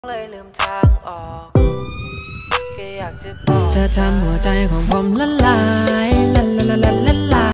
เลยลืมทางออกแค่อยากจะบอกเธอทำหัวใจของผมละลาย